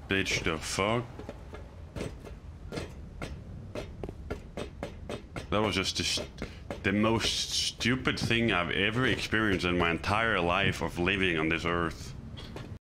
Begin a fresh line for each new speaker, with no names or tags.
Bitch, the fuck? That was just the most stupid thing I've ever experienced in my entire life of living on this earth.